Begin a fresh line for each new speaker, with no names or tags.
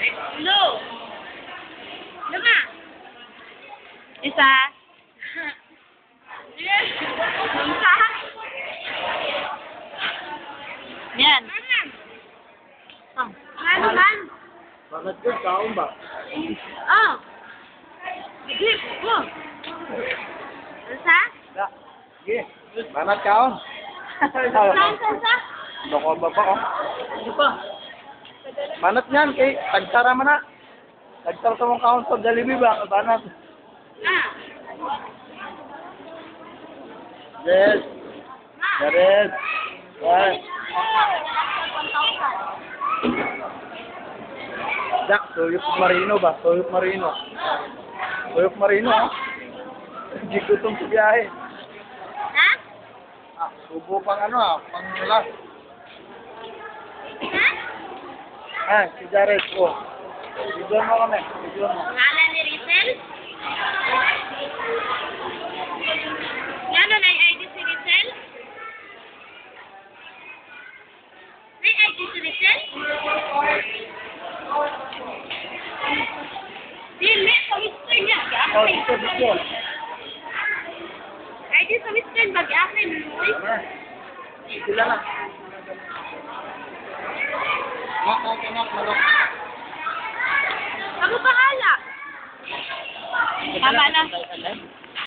No. Lima. Isa. Isa. Yan. Oh. Ano man?
Bakit ko? Kaon ba?
Oh. Sige. Oh. Isa?
Ya. Sige. Banat kaon.
Isa?
Bako ba pa oh? Ano pa? Banat niyan kay tagsara man na. Tagsara sa mong kaon sa Jollibee ba? Banat.
Ah.
Yes. Yes. Yes. Jack, tuyok marino ba? Tuyok marino. Tuyok marino, ha? Hindi ko itong biyahe.
Ha?
Ah, subo pang ano, pang last.
Ha?
Ah, si Jared, oh. Bigyan mo kami, bigyan mo.
Pangalan ni Rizel? Yan na yung ID si Rizel? May ID si Rizel? Dili, sa Western niya.
Oh, dito, dito.
ID sa Western, bag-akin. Uy.
Sila na. Nak, manok.
Ako bahala. Tama na.